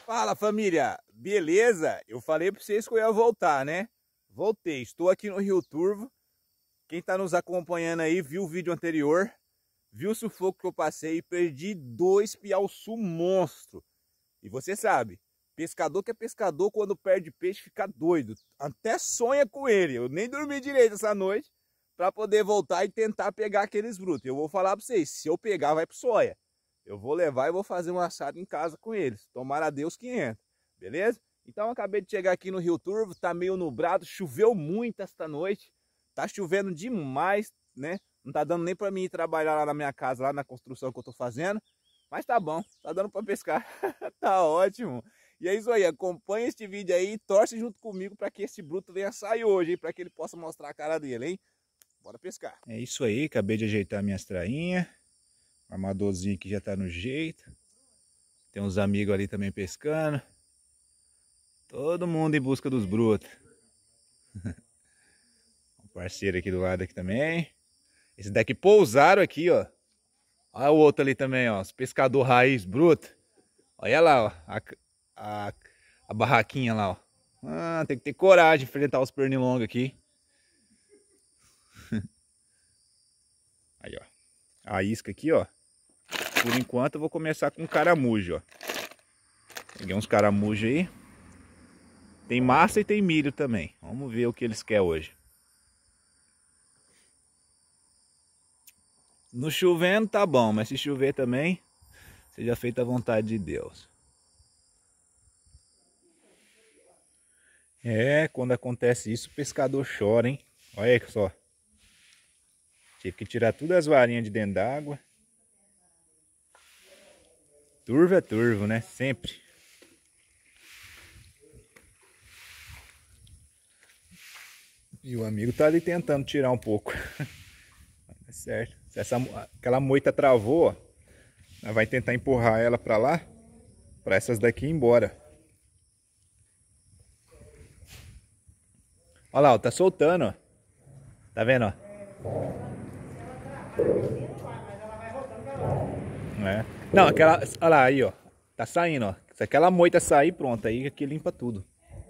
Fala, família! Beleza? Eu falei para vocês que eu ia voltar, né? Voltei, estou aqui no Rio Turvo. Quem está nos acompanhando aí viu o vídeo anterior, viu o sufoco que eu passei e perdi 2 piauçu monstro. E você sabe, pescador que é pescador, quando perde peixe fica doido. Até sonha com ele. Eu nem dormi direito essa noite para poder voltar e tentar pegar aqueles brutos. Eu vou falar para vocês, se eu pegar vai pro soia. Eu vou levar e vou fazer um assado em casa com eles. Tomara a Deus que entra, beleza? Então eu acabei de chegar aqui no Rio Turvo, tá meio nublado, choveu muito esta noite. Tá chovendo demais, né? Não tá dando nem para mim ir trabalhar lá na minha casa, lá na construção que eu tô fazendo. Mas tá bom, tá dando para pescar. Tá ótimo. E é isso aí, acompanha este vídeo aí e torce junto comigo para que esse bruto venha sair hoje, para que ele possa mostrar a cara dele, hein? Bora pescar. É isso aí, acabei de ajeitar minhas trainhas. O armadorzinho aqui já tá no jeito. Tem uns amigos ali também pescando. Todo mundo em busca dos brutos. Um parceiro aqui do lado aqui também. Esse daqui pousaram aqui, ó. Olha o outro ali também, ó. Os pescador raiz bruto. Olha lá, ó. A barraquinha lá, ó. Ah, tem que ter coragem de enfrentar os pernilongos aqui. Aí, ó. A isca aqui, ó. Por enquanto eu vou começar com caramujo, ó. Peguei uns caramujos aí. Tem massa e tem milho também. Vamos ver o que eles querem hoje. No chovendo tá bom, mas se chover também, seja feita a vontade de Deus. É, quando acontece isso, o pescador chora, hein? Olha aí só. Tive que tirar todas as varinhas de dentro d'água. Turvo é turvo, né? Sempre. E o amigo tá ali tentando tirar um pouco. Tá certo. Se aquela moita travou, ó, nós vai tentar empurrar ela pra lá, pra essas daqui ir embora. Olha lá, ó, tá soltando, ó. Tá vendo, ó? É. Não, aquela... Olha lá, aí, ó. Tá saindo, ó. Se aquela moita sair, pronto. Aí aqui limpa tudo.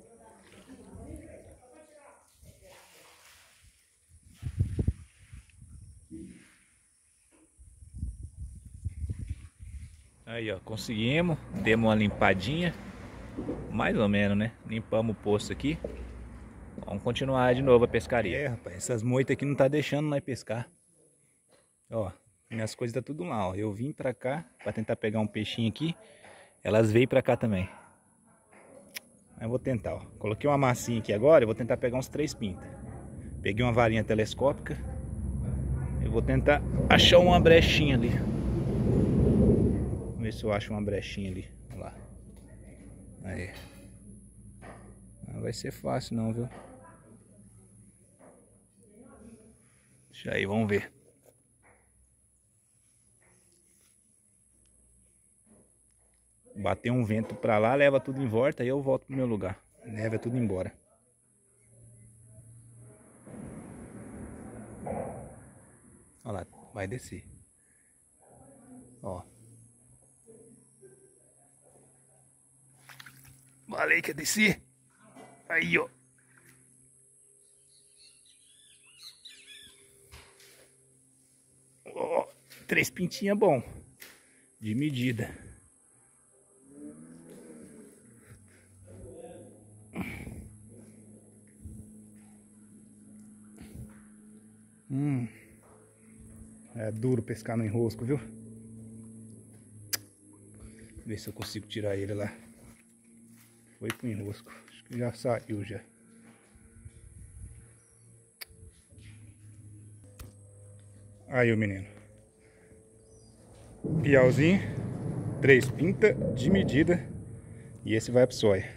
Aí, ó. Conseguimos. Demos uma limpadinha. Mais ou menos, né? Limpamos o poço aqui. Vamos continuar de novo a pescaria. É, rapaz. Essas moitas aqui não tá deixando nós pescar. Ó. Minhas coisas tá tudo lá, ó. Eu vim pra cá pra tentar pegar um peixinho aqui. Elas veio pra cá também. Eu vou tentar, ó. Coloquei uma massinha aqui agora. Eu vou tentar pegar uns 3 pintas. Peguei uma varinha telescópica. Eu vou tentar achar uma brechinha ali. Vamos ver se eu acho uma brechinha ali. Olha lá. Aí. Não vai ser fácil não, viu? Deixa aí, vamos ver. Bater um vento pra lá, leva tudo em volta, aí eu volto pro meu lugar. Leva tudo embora. Olha lá, vai descer. Ó. Falei que ia descer. Aí, ó. Ó, 3 pintinhas bom. De medida. É duro pescar no enrosco, viu? Ver se eu consigo tirar ele lá. Foi pro enrosco. Acho que já saiu já. Aí o menino. Piauzinho. 3 pintas de medida. E esse vai pro soia.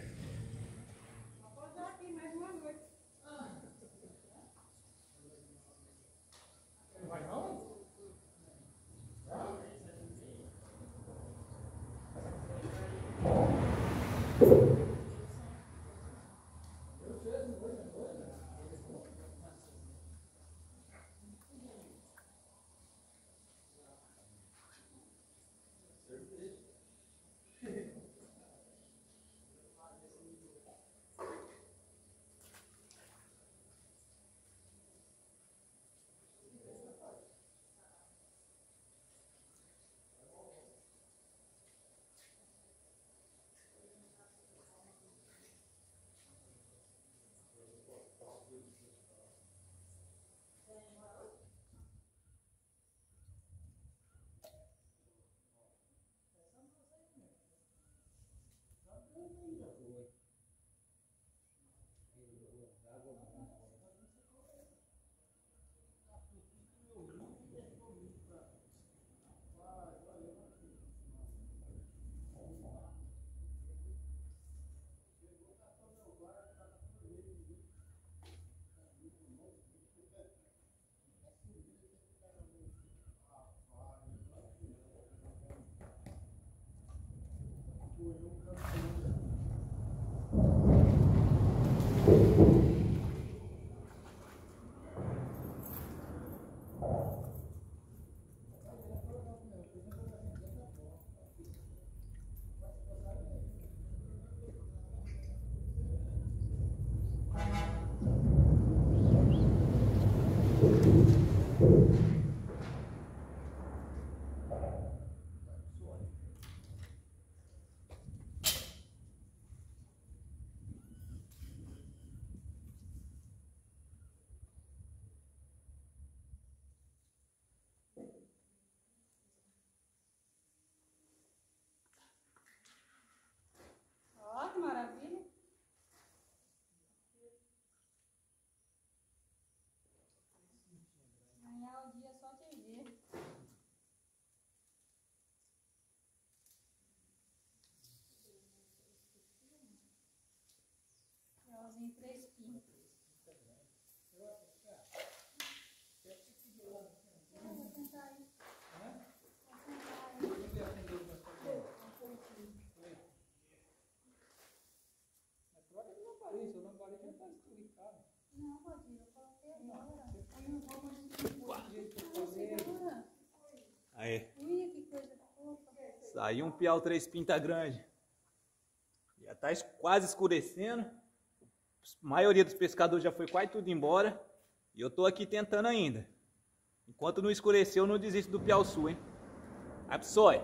Aí. Ui, que coisa fofa. Saiu um piau 3 pinta grande. Já tá quase escurecendo. A maioria dos pescadores já foi quase tudo embora. E eu tô aqui tentando ainda. Enquanto não escureceu, eu não desisto do piau-sul, hein? Vai pro sói.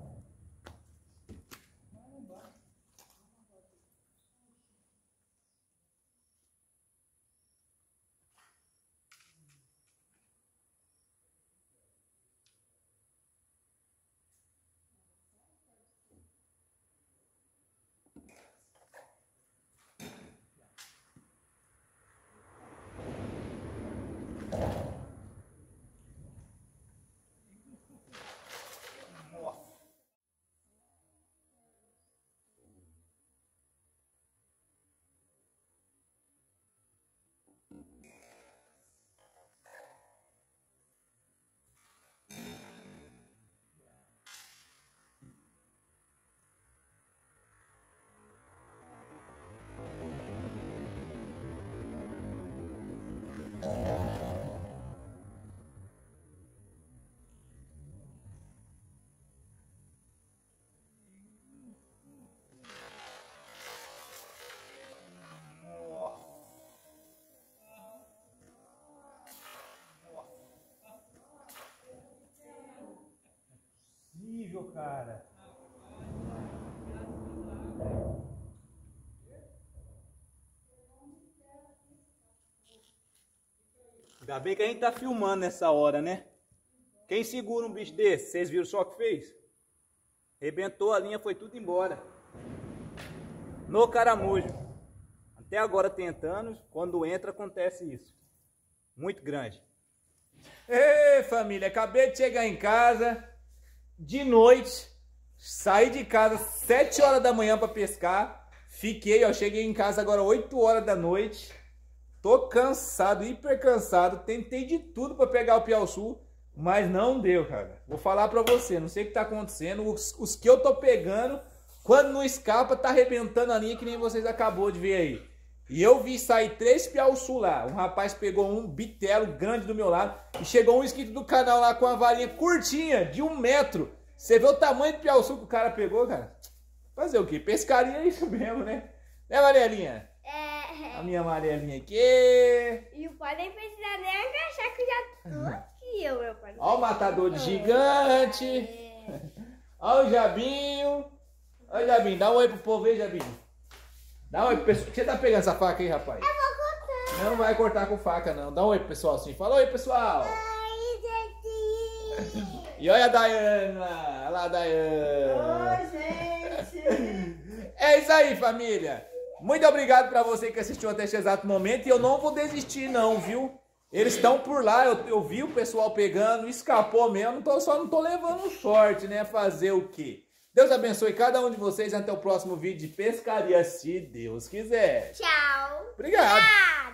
Possível, cara. Ainda bem que a gente tá filmando nessa hora, né? Quem segura um bicho desse? Vocês viram só o que fez? Rebentou a linha, foi tudo embora. No caramujo. Até agora tentando, quando entra acontece isso. Muito grande. Ei, família, acabei de chegar em casa, de noite, saí de casa 7 horas da manhã para pescar. Fiquei, ó, cheguei em casa agora 8 horas da noite. Tô cansado, hiper cansado. Tentei de tudo para pegar o piau-sul, mas não deu, cara. Vou falar para você, não sei o que tá acontecendo. Os que eu tô pegando, quando não escapa, tá arrebentando a linha que nem vocês acabou de ver aí. E eu vi sair 3 piau-sul lá. Um rapaz pegou um bitelo grande do meu lado. E chegou um inscrito do canal lá com uma varinha curtinha, de 1 metro. Você vê o tamanho do piau-sul que o cara pegou, cara? Fazer o quê? Pescaria é isso mesmo, né? Né, Amarelinha? É. A minha amarelinha aqui. E o pai nem precisa nem agachar que eu já tô aqui, meu pai. Ó o matador de gigante. Ó o Jabinho. Ó o Jabinho, dá um oi pro povo aí, Jabinho. Dá um oi pro pessoal. Você tá pegando essa faca aí, rapaz? Eu vou cortar. Não vai cortar com faca, não. Dá um oi pro pessoal assim. Fala oi, pessoal. Oi, gente. E olha a Dayana. Olha lá a Dayana. Oi, gente. É isso aí, família. Muito obrigado pra você que assistiu até esse exato momento. E eu não vou desistir, não, viu? Eles estão por lá. Eu vi o pessoal pegando. Escapou mesmo. Só não tô levando sorte, né? Fazer o quê? Deus abençoe cada um de vocês. Até o próximo vídeo de pescaria, se Deus quiser. Tchau. Obrigado. Tchau.